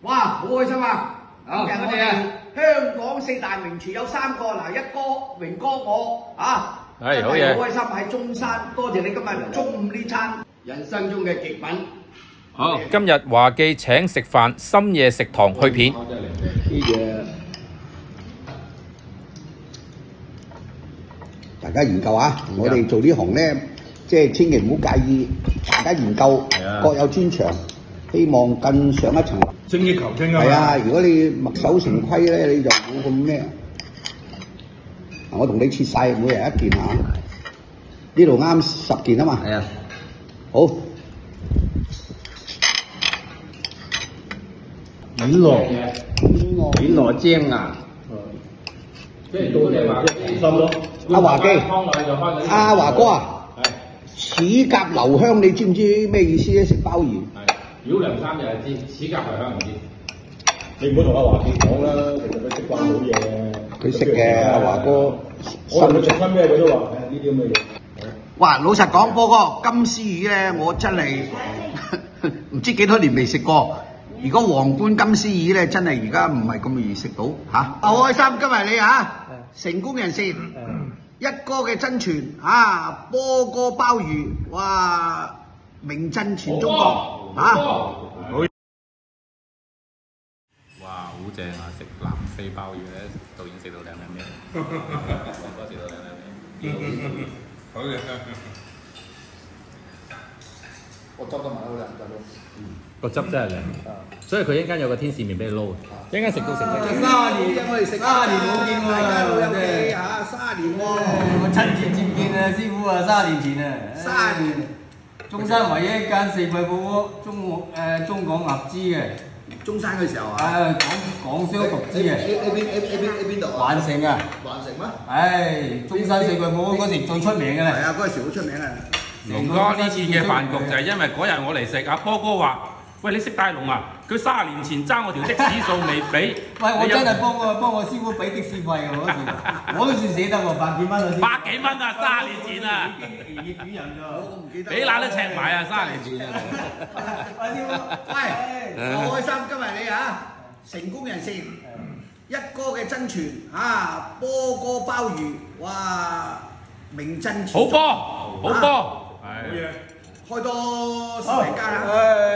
哇，好開心啊！今日我哋香港四大名廚有3個，嗱，一哥、榮哥我啊， 係好嘢， 好開心喺中山，多謝你今日中午呢餐人生中嘅極品。 好，今日華記請食飯，深夜食堂去片。 大家研究下，我哋做呢行咧，即係千祈唔好介意，大家研究各有專長，希望更上一層。 精益求精啊！ 係啊，如果你墨守成規咧，你就冇咁咩。我同你切晒，每人1件啊，呢度啱10件啊嘛。係啊，好。 原來精啊！即係到你話心咯。 阿華記，阿華哥啊，齒頰留香，你知唔知咩意思咧？食鮑魚。 繞梁3日就知，齒頰留香唔知。 你唔好同阿華記講啦，其實佢識慣好嘢嘅。 佢識嘅，阿華哥。 我同佢食親咩佢都話，呢啲咁嘅嘢。 哇，老實講，波哥金絲魚咧，我真係唔知幾多年未食過。如果皇冠金絲魚咧，真係而家唔係咁容易食到嚇。好開心今日你啊，成功人士，一哥嘅真傳啊，波哥鮑魚，哇，名震全中國嚇。 哇，好正啊！食南非鮑魚咧，導演食到兩兩味，黃哥食到兩兩味，好嘅。 我執得埋好靚，執到。 個汁真係靚，所以佢一陣間有個天使麵俾你撈，一陣間食到成隻。 30年，我哋食30年冇見喎，大家老友記嚇，30年喎。 我親自接見啊，師傅啊，30年前啊 ，30年。 中山唯一一間四季火鍋，中港合資嘅。 中山嘅時候啊， 港商獨資嘅。 邊度啊？ 環城啊。 環城咩？ 唉，中山四季火鍋嗰時最出名嘅啦。 係啊，嗰陣時好出名啊。 龍哥呢次嘅飯局就係因為嗰日我嚟食，阿波哥話：喂，你識大龍啊？佢30年前爭我條的士數未俾。 喂，我真係幫我師傅俾的士費㗎嗰時，我都算捨得喎，100幾蚊啊！100 幾蚊啊！30年前啊！ 已經主人㗎，我都唔記得。 俾乸都赤埋啊！30年前啊！ 喂，師傅，喂，好開心今日你啊，成功人士，一哥嘅真傳啊，波哥鮑魚，哇，名震全中國。 好波，好波。 開多10零間啦！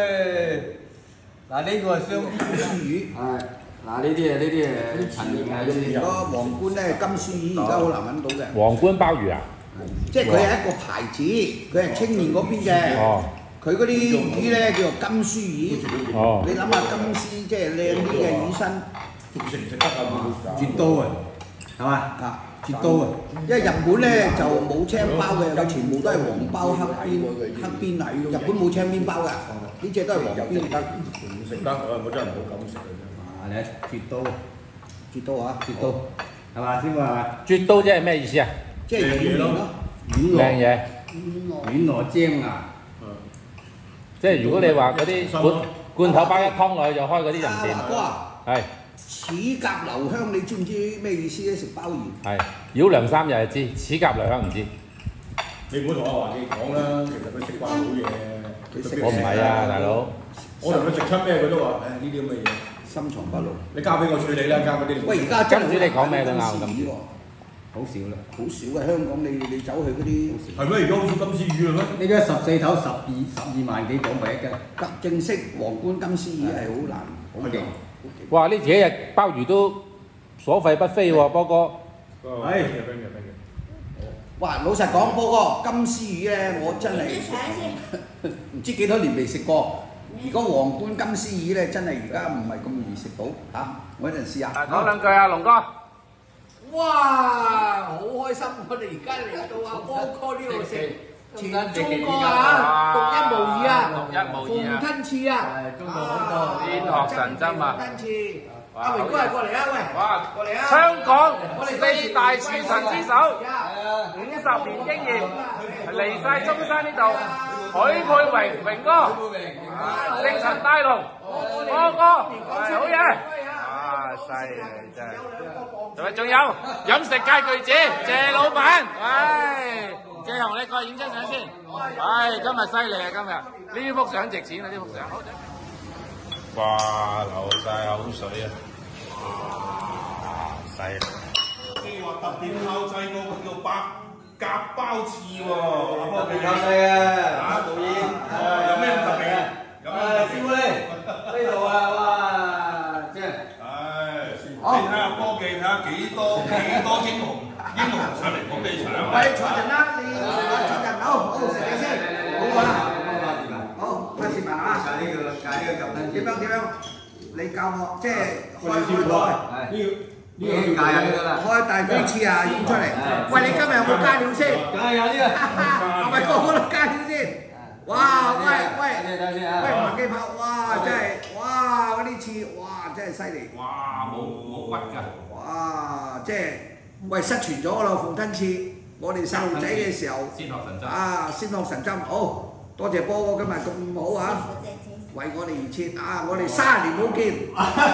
嗱呢個係雙金絲魚，係嗱呢啲係陳年嘅呢啲。 如果皇冠咧金絲魚而家好難揾到嘅。 皇冠鮑魚啊？ 即係佢係一個牌子，佢係清遠嗰邊嘅。哦。佢嗰啲魚咧叫做金絲魚。哦。你諗下金絲即係靚啲嘅魚身， 食唔食得啊？ 絕刀啊，係嘛？啊！絕刀啊！ 因為日本咧就冇青包嘅，佢全部都係黃包黑邊嚟。日本冇青邊包㗎，呢隻都係黃邊。 唔食得，我真係唔好咁食嘅啫。 你絕刀， 絕刀啊！絕刀係嘛？師傅係嘛？ 絕刀即係咩意思啊？ 即係軟咯， 靚嘢。 軟糯精啊！ 即係如果你話嗰啲罐頭包一湯落去就開嗰啲人店。係。 齒頰留香，你知唔知咩意思咧？食鮑魚係繞梁3日就知，齒頰留香唔知。 你唔好同阿華記講啦，其實佢食慣好嘢。 我唔係啊，大佬。 我同佢食親咩佢都話，呢啲咁嘅嘢深藏不露。你交俾我處理啦，交嗰啲。 喂，而家真係唔知你講咩都啱咁。 好少啦， 好少嘅香港，你走去嗰啲係咩？而家好似金絲魚嘅咩？ 呢家14頭12萬幾港幣一斤， 正式皇冠金絲魚係好難，好勁。 哇！呢幾日鮑魚都所費不菲喎，波哥。 係。 哇！老實講，波哥金絲魚咧，我真係唔知幾多年未食過。如果皇冠金絲魚咧，真係而家唔係咁容易食到嚇。我一陣試下。 講兩句啊，龍哥。 哇！好開心，我哋而家嚟到阿波哥呢度食。全中國啊，獨一無二啊，馮吞刺啊， 醫學神針啊， 吞刺，阿榮哥係過嚟啊，喂， 哇， 過嚟啊， 香港4大廚神之首，50年經驗，嚟晒中山呢度，許佩榮榮哥，正陳大龍，波哥，好嘢，啊，犀利真係，同埋仲有飲食界巨子謝老闆，唉。謝雄，你過嚟影張相先。唉，今日犀利啊！今日呢幅相值錢啊！呢幅相。 哇！流晒口水啊！哇！犀利！ 你話特別炮製嗰個叫白鴿包翅喎，阿特別炮製啊，導演。 有咩咁特別啊？有咩特別？ 師傅咧，呢度啊，哇，即係。 你睇下科技，睇下幾多英雄上嚟捧你場。 喂，坐陣啦，你坐陣，好食嘢先，好啊。好，開始問啊！ 教呢個咁點樣？你教我即係開師傅啊，呢個教下呢個啦。 開大幾次啊？演出嚟。喂，你今日有冇加料先？ 梗係有呢個。 係咪個個都加料先？哇！喂，麥記炮，哇！真係，哇！嗰啲翅，哇！真係犀利。 哇！冇骨㗎。 哇！即係喂失傳咗咯，鳳吞翅。我哋細路仔嘅時候， 先學神針。啊， 先學神針。好，多謝波哥今日咁好啊！為我哋而設啊！我哋30年冇見。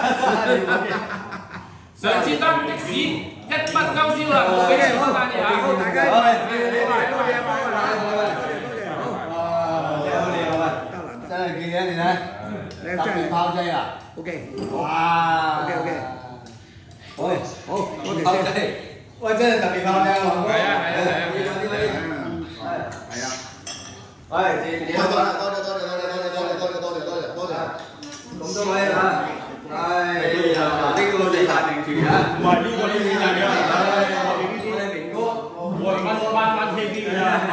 上次搭的士一筆勾銷啦，冇俾錢翻你嚇。 好，大家多謝波哥啦，多謝。 真係見嘅，你睇，特別炮製啊 OK， 哇 OK， 好，多謝炮製，喂，真係特別炮製喎， 係啊， 喂，咁多位啊，呢個四大名廚啊， 唔係呢個四大名廚， 我哋明哥， 我係翻 KTV 㗎啦，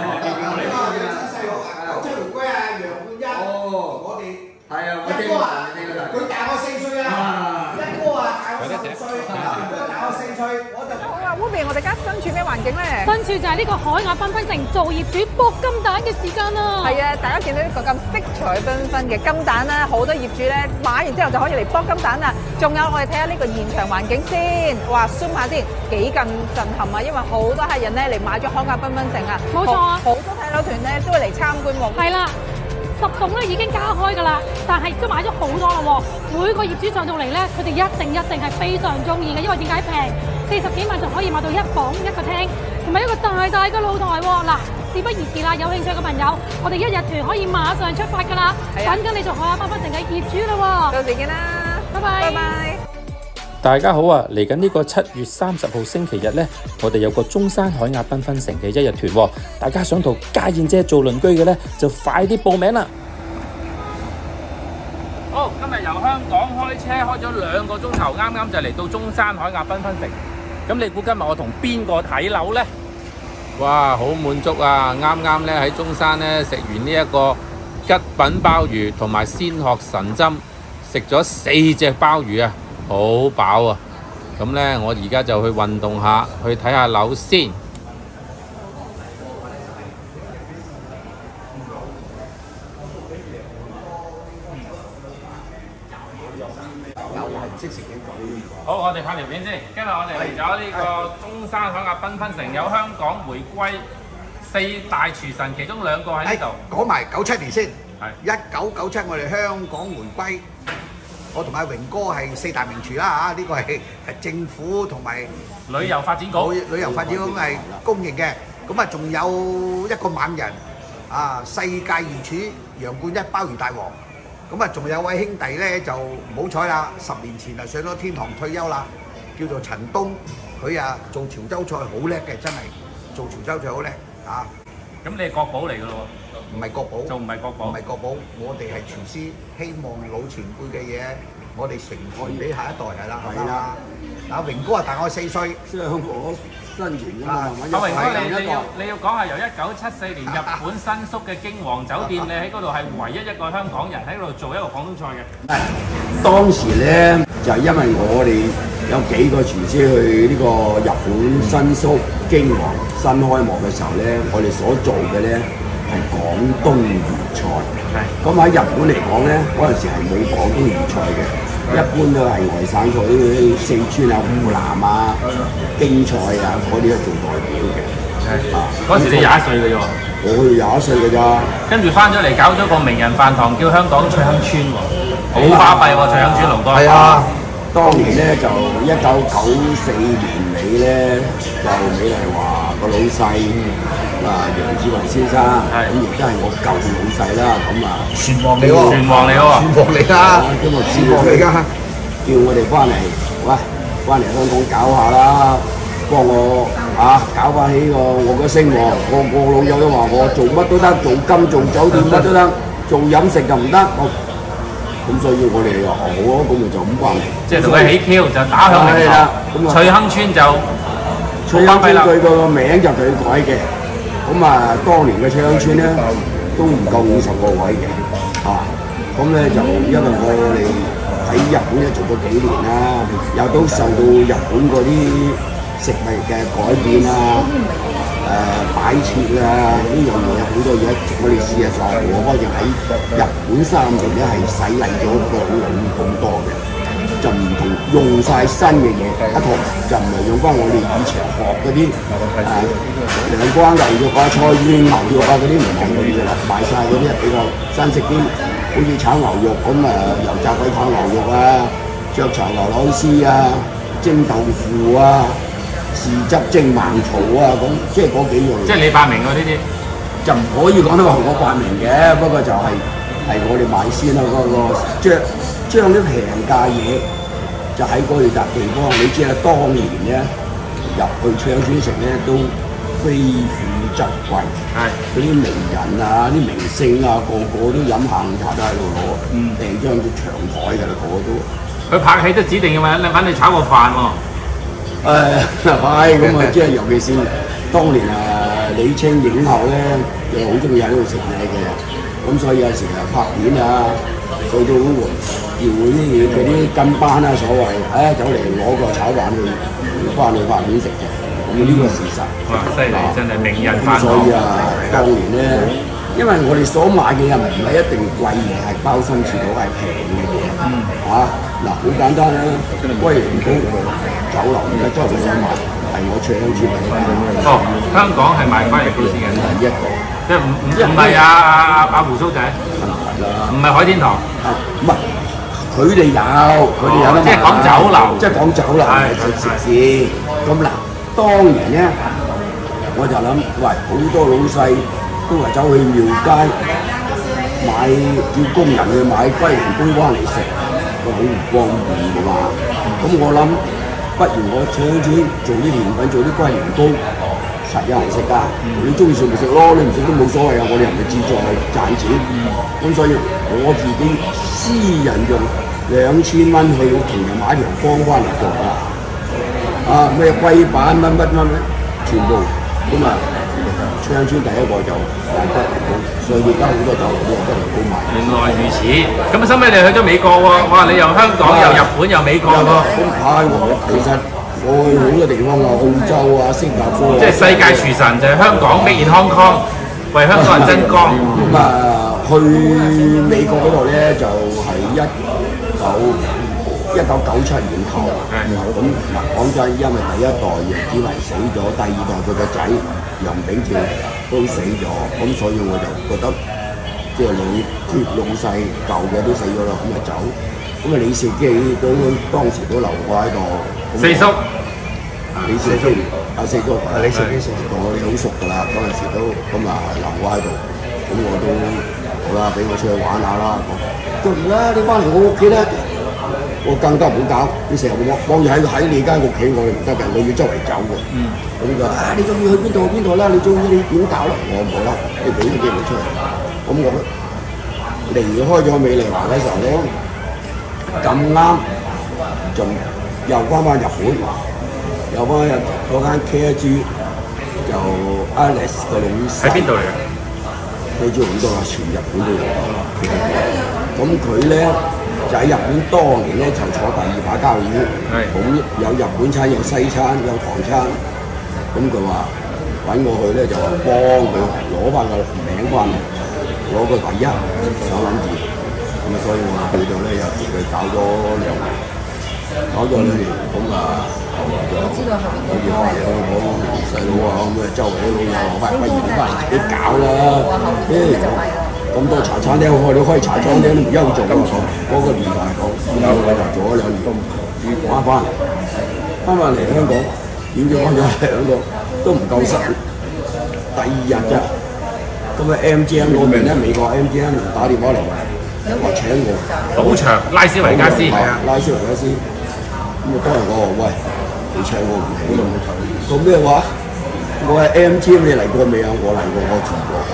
係啊，一哥啊，佢大我4歲啊，一哥啊大我10歲，大我4歲，我就好啊 ，Ruby， 我哋而家身處咩環境咧？ 身處就係呢個海雅繽紛城做業主搏金蛋嘅時間啦。 係啊，大家見到呢個咁色彩繽紛嘅金蛋啦，好多業主咧買完之後就可以嚟搏金蛋啦。仲有我哋睇下呢個現場環境先，哇 zoom 下先，幾咁震撼啊！因為好多客人咧嚟買咗海雅繽紛城啊， 冇錯啊， 好多睇樓團咧都會嚟參觀喎。 係啦。10棟咧已經加開㗎啦，但係都買咗好多啦喎。每個業主上到嚟咧，佢哋一定係非常中意嘅，因為點解平？40幾萬就可以買到一房一個廳，同埋一個大嘅露台喎。嗱，事不宜遲啦，有興趣嘅朋友，我哋一日團可以馬上出發㗎啦，等緊你做海雅繽紛城嘅業主啦喎。 到時見啦， 拜拜。 拜拜。 大家好啊！嚟緊呢個7月30號星期日呢，我哋有個中山海雅繽紛城嘅一日團喎，大家想同家燕姐做鄰居嘅呢，就快啲報名啦！ 好，今日由香港開車開咗2個鐘頭，啱就嚟到中山海雅繽紛城。咁你估今日我同邊個睇樓呢？哇，好滿足啊！啱咧喺中山咧食完呢一個吉品鮑魚同埋鮮殼神針，食咗4隻鮑魚啊！好飽啊！咁呢，我而家就去運動下，去睇下樓先。好，我哋拍條片先。今日我哋嚟咗呢個中山海雅繽紛城，有香港回歸4大廚神，其中2個喺呢度。 講埋97年先。 係。 1997我哋香港回歸。我同阿榮哥係4大名廚啦嚇，呢個係政府同埋旅遊發展局係公認嘅。咁啊，仲有一個猛人啊，世界二廚楊冠一鮑魚大王。咁啊，仲有位兄弟咧就唔好彩啦，10年前啊上咗天堂退休啦，叫做陳東。佢啊做潮州菜好叻嘅，真係做潮州菜好叻啊！ 咁你係國寶嚟㗎咯喎？ 唔係國寶， 就唔係國寶， 唔係國寶，我哋係廚師，希望老前輩嘅嘢，我哋承傳俾下一代係啦，係啦。阿榮哥啊，大我4歲， 香港新型㗎嘛， 阿榮哥你要講下由1974年日本新宿嘅京皇酒店，你喺嗰度係唯一一個香港人喺嗰度做一個廣東菜嘅。 當時咧就係因為我哋有幾個廚師去呢個日本新宿京皇新開幕嘅時候咧，我哋所做嘅咧係廣東粵菜。咁喺日本嚟講咧，嗰陣時係冇廣東粵菜嘅，一般都係外省菜，啲四川啊、湖南啊、京菜啊嗰啲做代表嘅。 嗰時你21歲嘅啫喎。 我21歲嘅咋。 跟住翻咗嚟搞咗個名人飯堂，叫香港菜香村喎，好巴閉喎！菜香村龍哥。 係啊， 當年咧就1994年尾咧，就美麗華個老細楊志雲先生，咁亦都係我舊老細啦，咁啊船王嚟喎， 船王嚟喎， 船王嚟啦，船王嚟㗎， 叫我哋翻嚟，喂，翻嚟香港搞下啦，幫我搞翻起我個聲喎，我老友都話我做乜都得，做金做酒店乜都得，做飲食就唔得。咁所以我哋話好啊，咁咪就咁翻嚟。 即係同佢起 Q 就打響名堂。翠亨村就翠亨村佢個名就佢改嘅。咁當年嘅翠亨村咧都唔夠50個位嘅。咁咧就因為我哋喺日本咧做咗幾年啦，又都受到日本嗰啲食物嘅改變啊。擺設啊，呢樣嘢好多嘢，我哋事實上我嗰陣喺日本3年咧係洗禮咗好多嘅，就唔同用晒新嘅嘢，一套就唔係用翻我哋以前學嗰啲涼瓜牛肉菜遠牛肉嗰啲唔係嗰啲嘅啦，賣晒嗰啲比較新式啲，好似炒牛肉咁油炸鬼炒牛肉雀巢牛柳絲蒸豆腐豉汁蒸盲草咁，即係嗰幾樣。 即係你發明喎呢啲， 就唔可以講得話我發明嘅，不過就係我哋買先啦，將啲平價嘢就喺嗰笪地方。你知啦，當年咧入去翠亨村食咧都非富則貴，嗰啲名人啲明星個個都飲下午茶都喺度攞，訂張長台㗎啦，個個都。 佢拍戲都指定嘅嘛，揾你炒個飯喎。 係咁即係尤其是當年李清影后咧，又好中意喺度食嘢嘅，咁所以有時拍片去到叫嗰啲跟班所謂，走嚟攞個炒飯去翻去拍片食嘅，咁呢個事實。 哇！犀利，真係名人飯堂。 所以當年咧，因為我哋所買嘅又唔係一定貴嘢，係包心似到係平嘅嘢。好簡單啦，龜苓膏酒樓而家周圍都賣，係我翠亨村嘅。 香港係賣龜苓膏先嘅， 一個， 即係唔係阿胡鬚仔，唔係海天堂， 唔係佢哋有得賣。 即係講酒樓， 即係講酒樓食肆。咁當然咧，我就諗，喂，好多老細都係走去廟街叫工人去買龜苓膏翻嚟食。好唔方便㗎嘛，咁我諗不如我翠亨村做啲甜品，做啲龜苓膏，實有人食㗎。你中意食咪食咯，你唔食都冇所謂我哋人哋志在賺錢。咁所以我自己私人用2000蚊去同人買條方翻嚟做咩龜板乜，全部咁翠亨村第一個就賣龜苓膏，所以而家好多酒樓都有龜苓膏賣。 原來如此，咁收尾你去咗美國喎，我話你又香港又日本又美國喎。 我其實我去好多地方澳洲新加坡。 即係世界廚神就係香港 Made in Hong Kong，為香港人爭光。 去美國嗰度咧就係1997年後，咁講真，因為第一代楊子維死咗，第二代佢個仔楊炳照都死咗，咁所以我就覺得即係老細舊嘅都死咗啦，咁就走。咁李兆基都當時都留過喺度。 四叔， 李兆基四叔，李兆基同我哋好熟㗎啦，嗰陣時都留過喺度，咁我都好啦，俾我出去玩下啦。咁唔啦，你翻嚟我屋企咧。我更加唔好搞，你成日幫住喺你間屋企，我哋唔得嘅，我要周圍走嘅。咁就你中意去邊度啦？你中意你點搞啦？我唔好啦，你俾啲機會出嚟。咁我離開咗美麗華嘅時候咧，咁啱就又翻日本，又翻入嗰間 KG 就 Alex 嘅老細。 喺邊度嚟嘅？ 去咗好多啦，全日本都有。咁佢咧。就喺日本當年咧就坐第2把交椅，咁有日本餐有西餐有唐餐，咁佢話揾我去咧就話幫佢攞翻個名翻嚟，攞個第1手撚字，咁所以我去到咧又同佢搞咗2年，咁我知道後面好似翻嚟香港細佬咁周圍啲老友話：喂，不如你翻嚟自己搞啦， 咁多茶餐廳，我哋開茶餐廳都唔休做喎。嗰個年代講，然後我就做咗2年工，要翻嚟香港，點知翻咗嚟香港都唔夠實。第2日啫，咁啊 MGM 嗰邊咧，美國 MGM 打電話嚟話請我。 賭場拉斯維加斯， 拉斯維加斯。咁啊當日我話喂，你請我唔起咯，做咩話？我係 MGM 你嚟過未啊？我嚟過，我住過。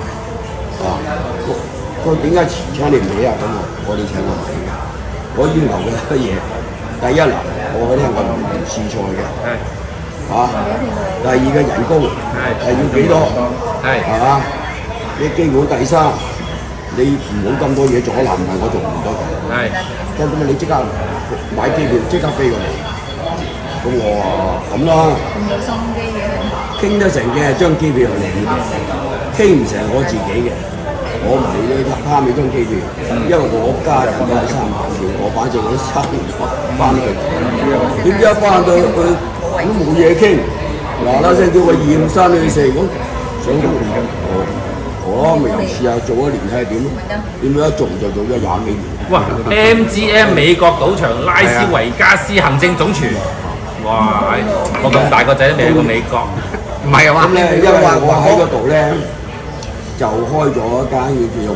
佢點解請你唔起啊？咁我哋請我唔起嘅。我要求嘅乜嘢？第一嗱，我聽我唔試菜嘅。第二嘅人工係要幾多？係嘛？你基本第三，你唔好咁多嘢做，可能唔係我做唔得嘅。咁啊，你即刻買機票，即刻飛過嚟。咁我話咁啦。咁有心機嘅。傾得成嘅，張機票嚟；傾唔成我自己嘅。我唔理你貪你張機票，因為我家人都係3萬票，我反正我3年翻去，點知一翻到去都冇嘢傾，嗱聲叫我驗身去食，咁想做我咪又試下做1年睇下點咯，點樣一做就做咗20幾年。 哇 ！MGM 美國賭場拉斯維加斯行政總廚，哇！我咁大個仔都未去過美國， 唔係啊嘛？ 咁咧，因為我喺嗰度咧。就開咗一間叫做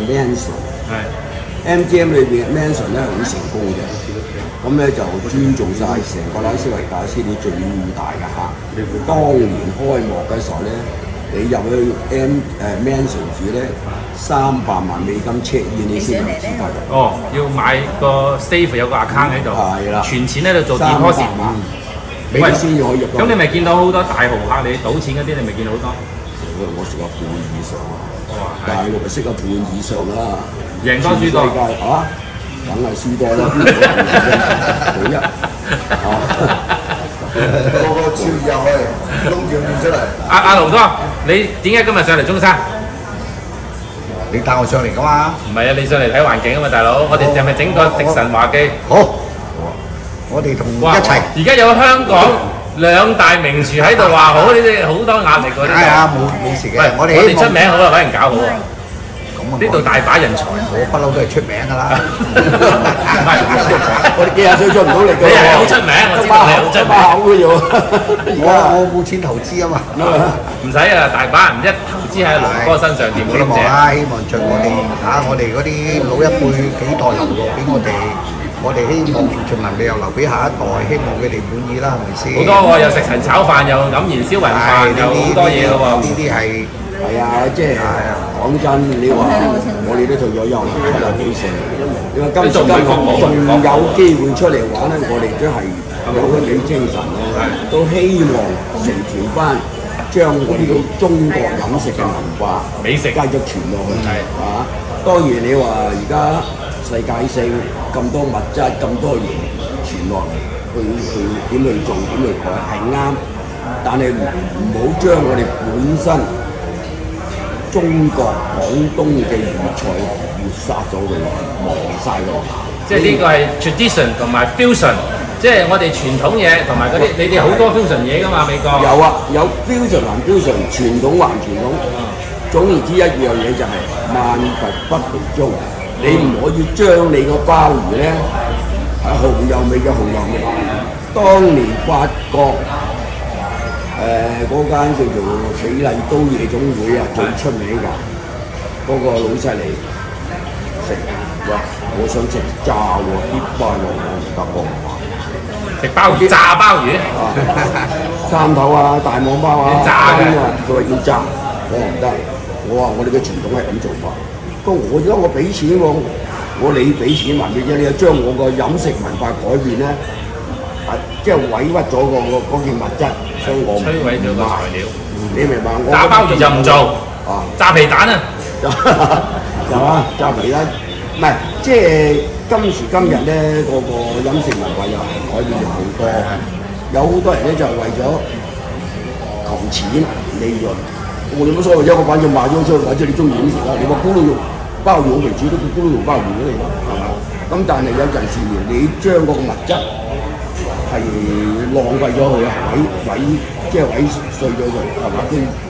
Mansion，MGM 裏邊嘅 Mansion 咧好成功嘅，咁咧就專做晒成個拉斯維加斯啲最大嘅客。當年開幕嘅時候咧，你入去 Mansion 住咧，300萬美金 check in 你先有資格。 哦，要買個 safe 有個 account 喺度，係啦，存錢喺度做 deposit， 你先可以入。 咁你咪見到好多大豪客，你賭錢嗰啲你咪見到好多。 我食咗半以上。大陸咪識一半以上啦， 贏多輸多嚇，梗係輸多啦，每一個個超入去，窿條面出嚟。 阿龍哥，你點解今日上嚟中山？ 你帶我上嚟噶嘛？ 唔係啊，你上嚟睇環境啊嘛，大佬。我哋係咪整個食神華記？ 好，我哋同一齊。 而家有香港2大名廚喺度話好，呢啲好多壓力嗰啲。 係啊，冇事嘅。 我哋出名好啊，揾人搞好啊。呢度大把人才， 我不嬲都係出名㗎啦。 我哋幾廿歲出唔到力㗎。 你係好出名，我知道你好出名。 我冇錢投資啊嘛。 唔使啊，大把人一投資喺龍哥身上，掂冇諗啫。 希望盡我哋嗰啲老一輩幾代留落俾我哋希望盡能力又留俾下一代，希望佢哋滿意啦，係咪先？ 好多喎，又食陳炒飯，又黯然銷魂飯，又好多嘢咯喎。 呢啲係啊，即係講真，你話我哋都退咗休，70幾歲，你話今時今日仲有機會出嚟玩咧，我哋都係有嗰種精神咧，都希望承傳翻將呢個中國飲食嘅文化、 美食繼續傳落去，係嘛？當然你話而家世界性咁多物質、咁多嘢傳落嚟，去點去做、點去改係啱，但係唔好將我哋本身中國廣東嘅粵菜抹殺咗佢，忘晒佢。 即係呢個係 tradition 同埋 fusion， 即係我哋傳統嘢同埋嗰啲，你哋好多 fusion 嘢㗎嘛，美國。 有啊，有 fusion 還 fusion， 傳統還傳統。總言之一樣嘢就係萬佛不離宗，你唔可以將你個鮑魚咧係紅油味嘅紅油味。當年法國嗰間叫做美麗都夜總會啊，最出名㗎。嗰個老細嚟食，喂，我想食炸喎，啲鮑魚我唔得噃。 食鮑魚，炸鮑魚， 三頭啊，大網包啊， 炸嘅， 佢話要炸，我話唔得。我話我哋嘅傳統係咁做法，不過我而家我俾錢我你俾錢還俾啫，你又將我個飲食文化改變咧，即係委屈咗嗰件物質，所以我摧毀咗個材料。 你明白？ 炸鮑魚就唔做，炸皮蛋啊， 有啊，炸皮蛋，唔係即係今時今日咧，個飲食文化又係改變咗好多，有好多人咧就係為咗求錢利潤。我哋冇所謂啫，我反正賣咗出去，或者你中意點食啦。你話咕嚕肉鮑魚好為主，都叫咕嚕肉鮑魚嚟，係嘛？咁但係有陣時你將個物質係浪費咗佢啊，即係毀碎咗佢，係嘛？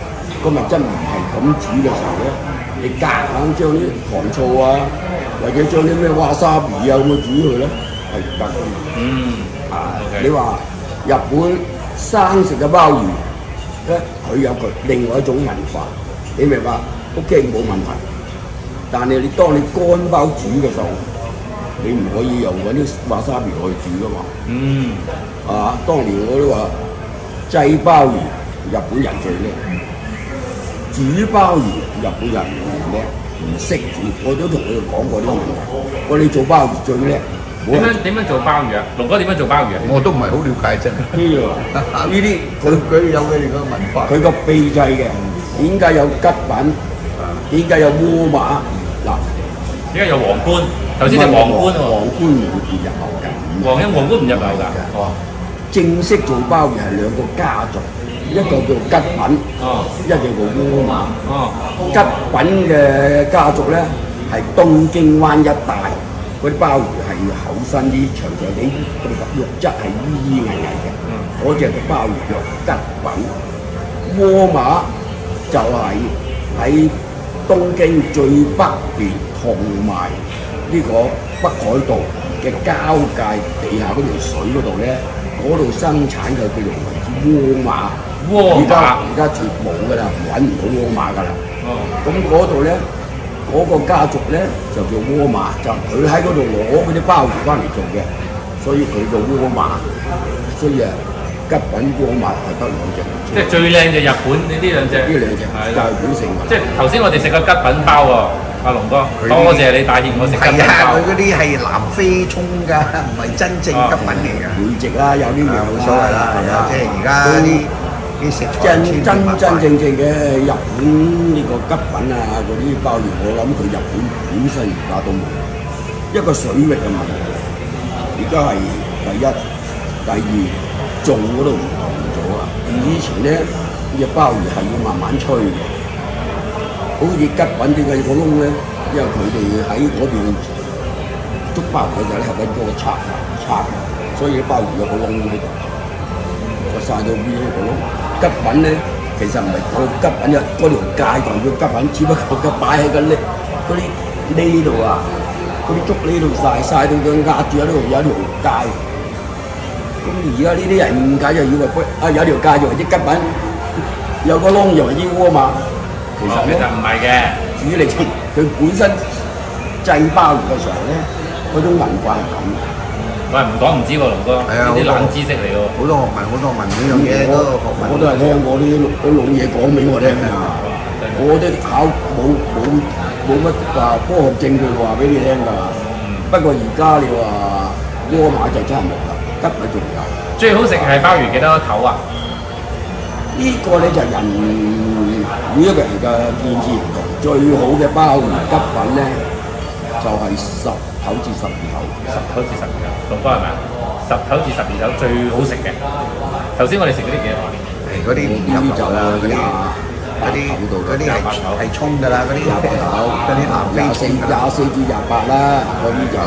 個物質唔係咁煮嘅時候咧，你夾硬將啲糖醋啊，或者將啲咩哇沙比啊咁去煮佢咧，係唔得㗎嘛。你話日本生食嘅鮑魚咧，佢有佢另外一種文化，你明白？OK 冇問題，但係你當你乾鮑煮嘅時候，你唔可以用嗰啲哇沙比去煮㗎嘛。當年我都話製鮑魚日本人最叻，煮鮑魚日本人唔叻，唔識煮。我都同佢哋講過呢個問題。我哋做鮑魚最叻。 點樣做鮑魚啊？龍哥點樣做鮑魚啊？ 我都唔係好了解真。呢啲佢有佢哋個文化， 佢個秘製嘅。點解有吉品？點解有烏馬？嗱， 點解有皇冠？頭先係皇冠喎。 皇冠唔會入口㗎。 皇冠唔入口㗎。 正式做鮑魚係兩個家族，一個叫吉品，一個叫烏馬。吉品嘅家族咧係東京灣一帶。嗰啲鮑魚係厚身啲、長長啲，嗰啲肉質係依依韌韌嘅。嗰隻鮑魚叫吉品。窩馬就係喺東京最北邊同埋呢個北海道嘅交界地下嗰條水嗰度咧，嗰度生產嘅叫做窩馬。而家絕冇㗎啦，揾唔到窩馬㗎啦。咁嗰度咧。嗰個家族咧就叫窩馬，就佢喺嗰度攞嗰啲鮑魚翻嚟做嘅，所以佢叫窩馬。所以吉品窩馬係得兩隻。 即係最靚就日本呢兩隻。 呢兩隻就係本性。 即係頭先我哋食個吉品包喎，阿龍哥，多謝你帶挈我食吉品包。 佢嗰啲係南非葱㗎，唔係真正吉品嚟㗎。 每隻啦，有啲樣冇所謂啦，係啊，即係而家啲食材真正嘅日本呢個吉品啊，嗰啲鮑魚，我諗佢日本本身而家都冇，一個水域嘅問題。而家係第一，第二做嗰度唔同咗啊！以前咧，隻鮑魚係要慢慢吹嘅，好似吉品點解有個窿咧？因為佢哋喺嗰邊捉鮑魚嘅時候咧，係揾嗰個叉，所以啲鮑魚有個窿喺度，就曬到邊一個窿。吉品咧，其實唔係個吉品嘅嗰條界就叫吉品，只不過佢擺喺個呢嗰啲呢度啊，嗰啲竹呢度曬到佢壓住喺度有一條界。咁而家呢啲人誤解就以為有條界就為之吉品，有個窿就為之窩馬。其實唔係嘅， 主力佢本身製鮑魚嘅時候咧，嗰種文化係咁。 喂，唔講唔知喎，龍哥，呢啲冷知識嚟喎。 好多學問，呢樣嘢嗰個學問。 我都係聽我啲老嘢講俾我聽㗎。我都冇乜話科學證據話俾你聽㗎。不過而家你話窩馬就真係冇啦，吉品仲有。 最好食係鮑魚幾多頭啊？ 呢個咧就人每一個人嘅見知唔同。最好嘅鮑魚吉品咧就係10頭至12頭，10頭至12頭， 龍哥係咪？10頭至12頭最好食嘅。頭先我哋食嗰啲幾多？ 嗰啲唔飲就啦，嗰啲係葱㗎啦，嗰啲嗰啲南非葱 24至28啦，嗰啲就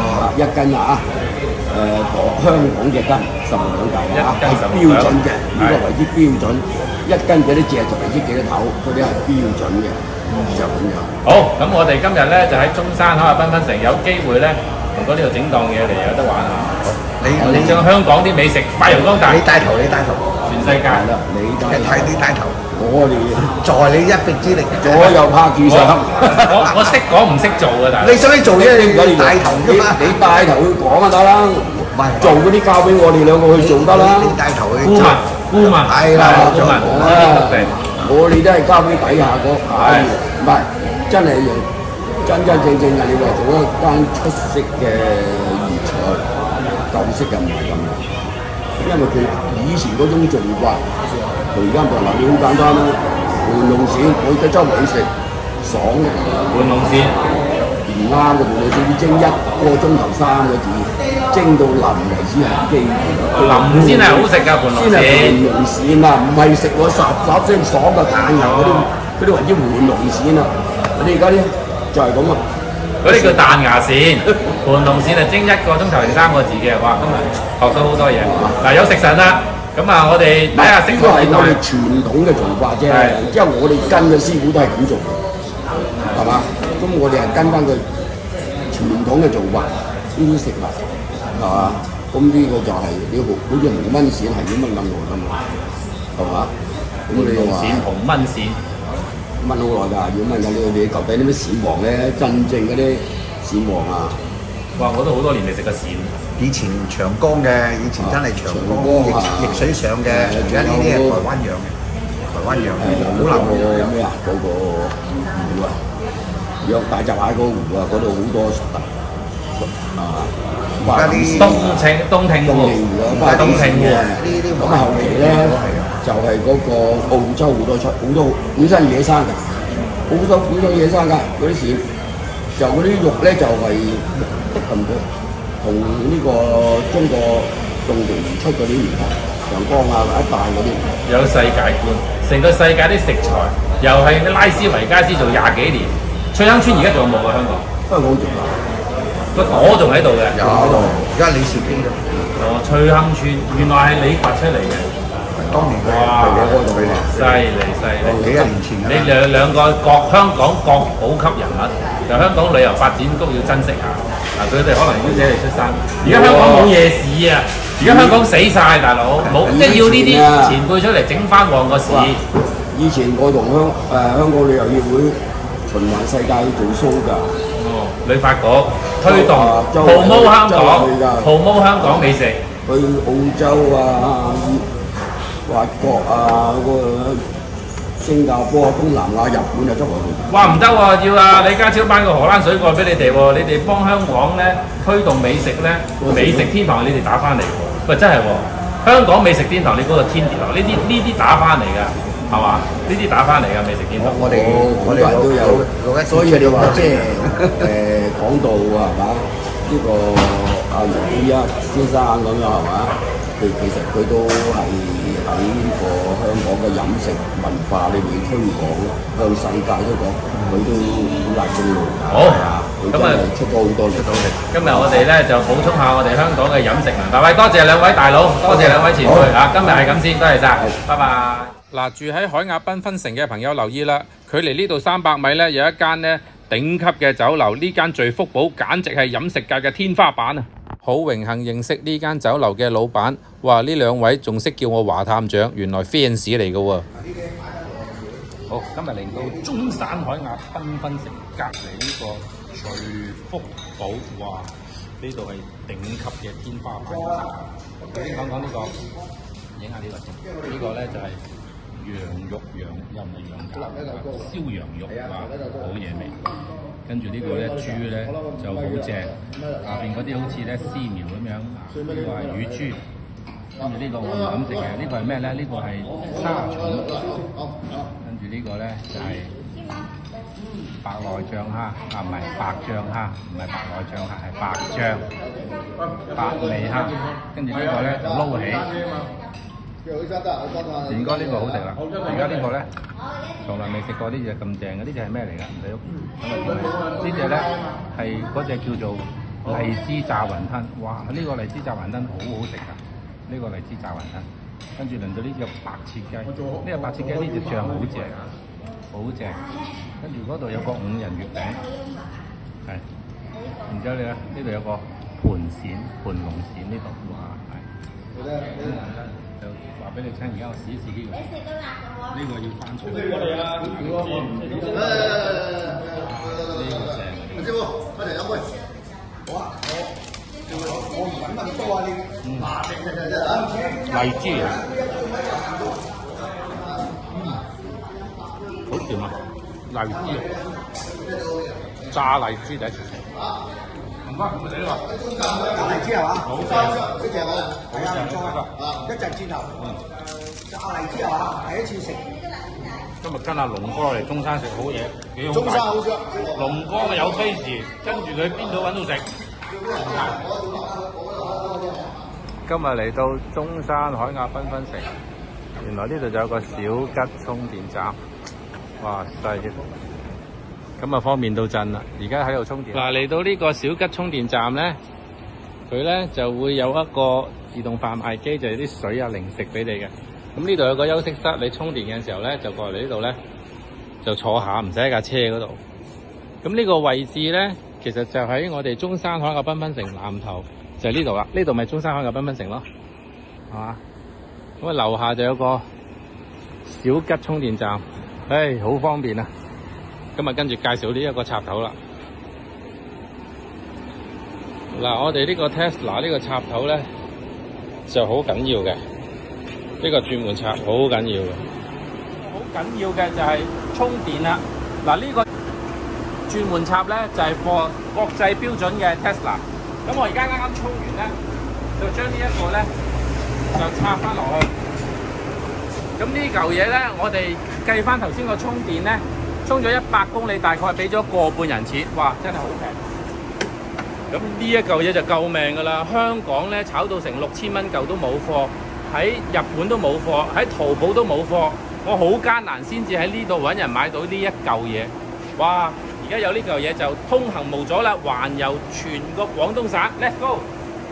1斤啊！香港嘅斤15兩嚿啊，係標準嘅，呢個為之標準。1斤幾多隻就為之幾多頭，嗰啲係標準嘅。就咁樣。 好，咁我哋今日咧就喺中山海亞繽紛城有機會咧，同嗰呢度整檔嘢嚟有得玩啊！你將香港啲美食發揚光大。 你帶頭， 全世界啦！ 你帶頭， 我哋在你一臂之力， 左右拍住上。 我識講唔識做嘅，但係你想做啫，你帶頭啫嘛。 你帶頭去講就得啦。做嗰啲交俾我哋兩個去做得啦。 你帶頭去顧問係啦， 顧問。 我哋都係交俾底下嗰排，唔係真係真正啊！你話做一間出色嘅粵菜，舊式嘅唔係咁樣，因為佢以前嗰種做法，佢而家唔係嗱，你好簡單啦，盤龍鱔我而家周圍去食，爽嘅盤龍鱔唔啱嘅盤龍鱔要蒸1個鐘頭3個字，蒸到腍為止係基本。 腍先係好食㗎，盤龍鱔。先係盤龍鱔啊，唔係食我霎聲爽嘅彈油嗰啲為之盤龍鱔啊！我哋而家啲就係咁啊！嗰啲叫彈牙鱔，盤龍鱔係蒸1個鐘頭定3個字嘅，哇！今日學到好多嘢。嗱，有食神啦， 咁啊，我哋睇下食呢個係譜我哋傳統嘅做法啫，即係我哋跟嘅師傅都係咁做，係嘛？咁我哋係跟翻佢傳統嘅做法，呢啲食物係嘛？咁呢個就係你好似紅燜鱔係咁樣咁耐㗎嘛，係嘛？咁你話鱔紅燜鱔， 燜好耐㗎，要燜㗎你舊底啲咩鱔黃咧，真正嗰啲鱔黃啊！ 哇！我都好多年未食過鱔。 以前長江嘅，以前真係長江逆水上嘅，而家呢啲係台灣養嘅，台灣養嘅，好難嗰個咩啊？嗰個湖啊，養大閘蟹嗰個湖啊，嗰度好多特啊！ 而家啲東艇湖啊，東艇湖。 咁後期咧就係嗰個澳洲好多本身野生嘅，澳洲本身野生㗎嗰啲鱔，就嗰啲肉咧就係得咁多。同呢個中國種植而出嗰啲魚塘、長江啊一帶嗰啲， 有世界觀，成個世界啲食材，又係拉斯維加斯做20幾年，翠亨村而家仲有冇啊？香港仲有個朵仲喺度嘅， 有喺度，而家李兆基咯。 哦，翠亨村原來係你掘出嚟嘅， 當年佢哇， 開到俾你， 犀利！ 幾廿年前㗎啦。 你兩個香港國寶級人物，就香港旅遊發展局要珍惜下。嗱，佢哋可能要借嚟出山。而家香港冇夜市啊！而家香港死晒，大佬冇，即係要呢啲前輩出嚟整翻旺個市。 以前我同香港旅遊協會循環世界去做 show 㗎。 哦，旅發局推動 promote 香港 promote 香港美食。 去澳洲啊、法國啊、新加坡、東南亞、日本啊，周圍去。 哇，唔得喎！要啊，李家超頒個荷蘭水蓋俾你哋喎，你哋幫香港咧推動美食咧，美食天堂你哋打翻嚟喎。喂，真係喎，香港美食天堂你嗰個天跌落，呢啲打翻嚟㗎，係嘛？呢啲打翻嚟㗎美食天堂。 我哋都有，所以你話即係講到係嘛？呢個阿楊一先生咁樣係嘛？其實佢都係喺呢個香港嘅飲食文化裏面推廣，向世界都講，佢都好大功勞。 好，咁啊出咗好多力。 今日我哋咧就補充下我哋香港嘅飲食文化。喂，多謝兩位大佬，多謝兩位前輩啊！今日係咁先，多謝晒，拜拜。 嗱，住喺海雅繽紛城嘅朋友留意啦，距離呢度300米咧有一間咧頂級嘅酒樓，呢間聚福寶簡直係飲食界嘅天花板啊！好榮幸認識呢間酒樓嘅老闆，哇！呢兩位仲識叫我華探長，原來 fans 嚟嘅喎。好，今日嚟到中山海雅繽紛城隔離呢個聚福寶，哇！呢度係頂級嘅天花板。首先講講呢個，影下呢個先。呢個咧就係羊肉又唔係羊架，燒羊肉，哇！好嘢味。跟住呢個咧豬咧就好正，下邊嗰啲好似咧絲苗咁樣，呢個係乳豬。跟住呢個我唔敢食嘅，呢個係咩咧？呢個係沙蟲。跟住呢個咧就係白內障蝦，唔係白象蝦，唔係白內障蝦，係白象白脷蝦。跟住呢個咧就撈起。田哥呢個好食啦，而家呢個咧從來未食過呢隻咁正嘅，呢隻係咩嚟㗎？你呢隻咧係嗰隻叫做荔枝炸雲吞，哇！呢個荔枝炸雲吞好好食㗎，呢個荔枝炸雲吞。跟住輪到呢隻白切雞，呢個白切雞呢隻醬好正，好正。跟住嗰度有個5仁月餅，係。然之後咧呢度有個盤龍鱔呢度，哇！係。就話俾你聽，而家我試一試呢個，呢個要翻出嚟。呢個正。師傅，翻嚟飲杯。好啊，我唔揾咁多啊，你。荔枝啊，好甜啊！荔枝，炸荔枝第一次食。唔該，唔該你話。炸荔枝係嘛？好正，呢隻我係啊，唔錯啊，一陣轉頭。炸荔枝係嘛？第一次食。今日跟阿龍哥嚟中山食好嘢，幾好。中山好食。龍哥有 base， 跟住佢邊度揾到食？今日嚟到中山海雅繽紛城，原來呢度就有個小吉充電站。哇細！咁啊方便到震啦！而家喺度充電。嗱，嚟到呢個小吉充電站咧， 佢咧就會有一個自動販賣機，就係啲水啊、零食俾你嘅。咁呢度有個休息室，你充電嘅時候咧，就過嚟呢度咧就坐下，唔使喺架車嗰度。咁呢個位置咧，其實就喺我哋中山海岸繽紛城南頭，就係呢度啦。呢度咪中山海岸繽紛城咯，係嘛？咁啊樓下就有個小吉充電站，好方便啊！咁啊跟住介紹呢一個插頭啦。嗱，我哋呢個 Tesla 呢個插頭咧就好緊要嘅，呢個轉換插好緊要嘅。好緊要嘅就係充電啦。嗱，呢個轉換插咧就係貨國際標準嘅 Tesla。咁我而家啱啱充完咧，就將呢一個咧就插翻落去。咁呢嚿嘢咧，我哋計翻頭先個充電咧，充咗100公里，大概俾咗個半人錢，哇！真係好平。咁呢一嚿嘢就救命㗎啦！香港咧炒到成6000蚊嚿都冇貨，喺日本都冇貨，喺淘寶都冇貨。我好艱難先至喺呢度揾人買到呢一嚿嘢。哇！而家有呢嚿嘢就通行無阻啦，環遊全個廣東省。Let's go！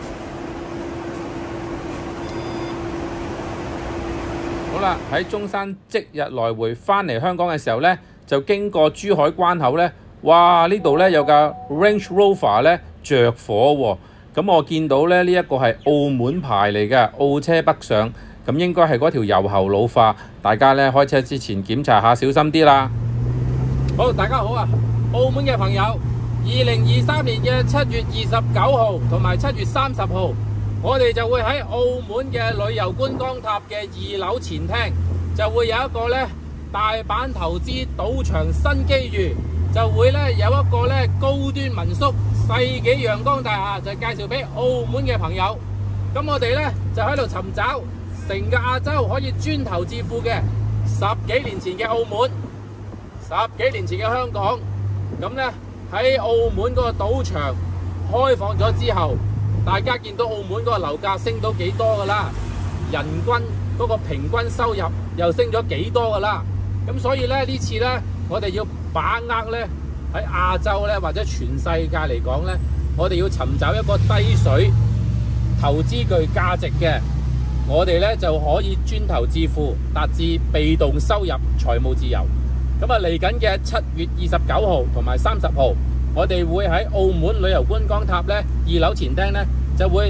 好啦，喺中山即日來回翻嚟香港嘅時候咧，就經過珠海關口咧，哇！呢度咧有架 Range Rover 咧着火喎。咁我見到咧呢一個係澳門牌嚟嘅，澳車北上，咁應該係嗰條油喉老化，大家咧開車之前檢查下，小心啲啦。好，大家好啊！澳門嘅朋友，2023年嘅7月29號同埋7月30號，我哋就會喺澳門嘅旅遊觀光塔嘅2樓前廳，就會有一個咧大阪投資賭場新機遇，就會咧有一個咧高端民宿世紀陽光大廈，就介紹俾澳門嘅朋友。咁我哋咧就喺度尋找成個亞洲可以磚頭致富嘅10幾年前嘅澳門，10幾年前嘅香港。咁咧喺澳門嗰個賭場開放咗之後，大家見到澳門嗰個樓價升到幾多噶啦，人均嗰個平均收入又升咗幾多噶啦。咁所以咧呢次咧，我哋要把握咧喺亞洲咧或者全世界嚟講咧，我哋要尋找一個低水投資具價值嘅，我哋咧就可以磚頭致富，達至被動收入、財務自由。咁啊，嚟緊嘅7月29號同埋30號，我哋會喺澳門旅遊觀光塔咧2樓前廳咧，就會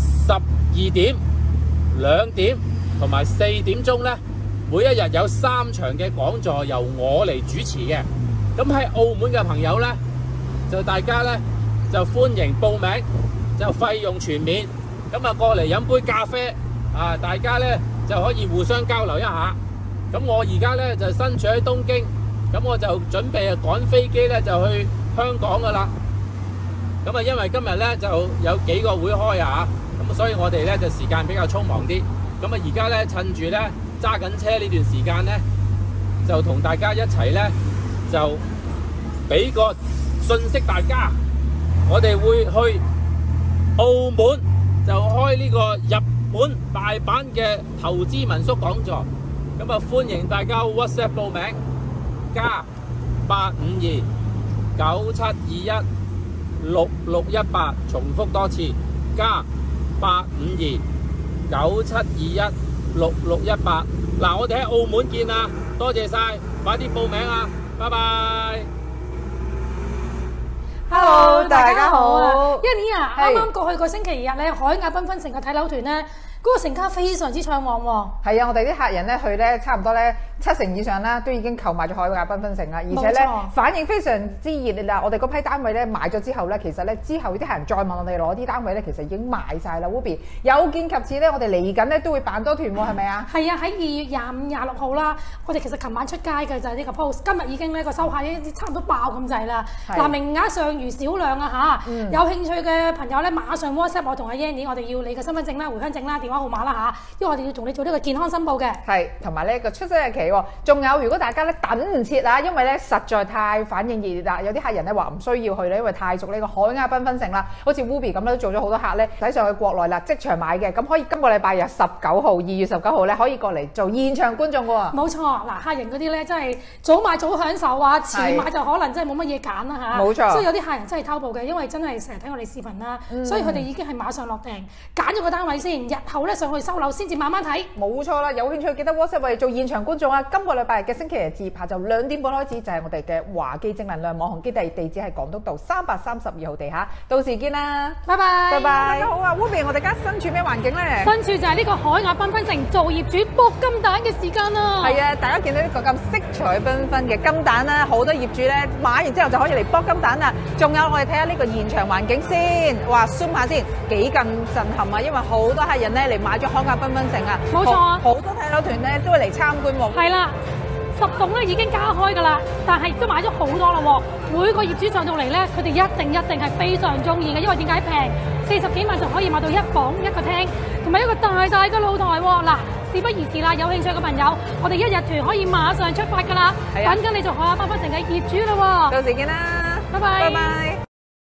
12點、2點同埋4點鐘咧，每一日有3場嘅講座由我嚟主持嘅。咁喺澳門嘅朋友咧，就大家咧就歡迎報名，就費用全免。咁啊過嚟飲杯咖啡啊，大家咧就可以互相交流一下。咁我而家咧就身處喺東京，咁我就準備趕飛機咧就去香港噶啦。咁啊，因為今日咧就有幾個會開啊，咁所以我哋咧就時間比較匆忙啲。咁啊，而家咧趁住咧揸緊車呢段時間咧，就同大家一齊咧就俾個信息大家，我哋會去澳門就開呢個日本大阪嘅投資民宿講座。咁啊，歡迎大家 WhatsApp 報名，加85297216618，重複多次，加85297216618。嗱，我哋喺澳門見啊，多謝晒，快啲報名啊，拜拜。 Hello， 大家好。 一年啊，啱啱過去個星期日咧，海亞繽紛城嘅睇樓團咧，嗰個成交非常之暢旺喎。 係啊，我哋啲客人咧去咧，差唔多咧70%以上啦，都已經購買咗海亞繽紛城啦，而且咧反應非常之熱烈啦。我哋嗰批單位咧買咗之後咧，其實咧之後啲客人再問我哋攞啲單位咧，其實已經賣晒啦。Ruby 有見及此咧，我哋嚟緊咧都會辦多團喎，係咪啊？ 係啊，喺2月25、26號啦。我哋其實琴晚出街嘅就係呢個 post， 今日已經呢個收客已經差唔多爆咁滯啦。嗱，名額尚餘少量啊嚇，有興趣嘅朋友咧，馬上 WhatsApp 我同阿 Yanny， 我哋要你嘅身份證啦、回鄉證啦、電話號碼啦嚇，因為我哋要同你做呢個健康申報嘅。 係，同埋呢個出生日期喎，仲有如果大家咧等唔切啊，因為咧實在太反應熱烈啦，有啲客人咧話唔需要去咧，因為太熟呢個海亞繽紛城啦，好似 Ruby 咁咧都做咗好多客咧，使上去國內啦，即場買嘅，咁可以今個禮拜日19號2月19號咧可以過嚟做現場觀眾嘅喎。 冇錯，嗱，客人嗰啲咧真係早買早享受啊，遲買就可能真係冇乜嘢揀啦嚇。 冇錯， 所以有啲客客人真係偷步嘅，因為真係成日睇我哋視頻啦，所以佢哋已經係馬上落訂，揀咗個單位先，日後咧上去收樓先至慢慢睇。 冇錯啦，有興趣記得 WhatsApp 我哋做現場觀眾啊！今個禮拜日嘅星期日至下晝2點半開始就係我哋嘅華記正能量網紅基地，地址係港督道332號地下，到時見啦， 拜拜， 拜拜。大家好啊 ，Ruby， 我哋而家身處咩環境咧？ 身處就係呢個海雅繽紛城做業主搏金蛋嘅時間啦。 係啊，大家見到呢個咁色彩繽紛嘅金蛋啦，好多業主咧買完之後就可以嚟搏金蛋啦。仲有我哋睇下呢個現場環境先，哇 zoom 下先，幾咁震撼啊！因為好多客人咧嚟買咗海雅繽紛城啊， 冇錯啊， 好多睇樓團咧都會嚟參觀喎。 係啦。10棟咧已經加開㗎啦，但係都買咗好多啦喎。每個業主上到嚟咧，佢哋一定係非常中意嘅，因為點解平？40幾萬就可以買到1房1個廳，同埋一個大嘅露台喎。嗱，事不宜遲啦，有興趣嘅朋友，我哋1日團可以馬上出發㗎啦，等緊你做海雅繽紛城嘅業主啦喎。 到時見啦， 拜拜。 拜拜。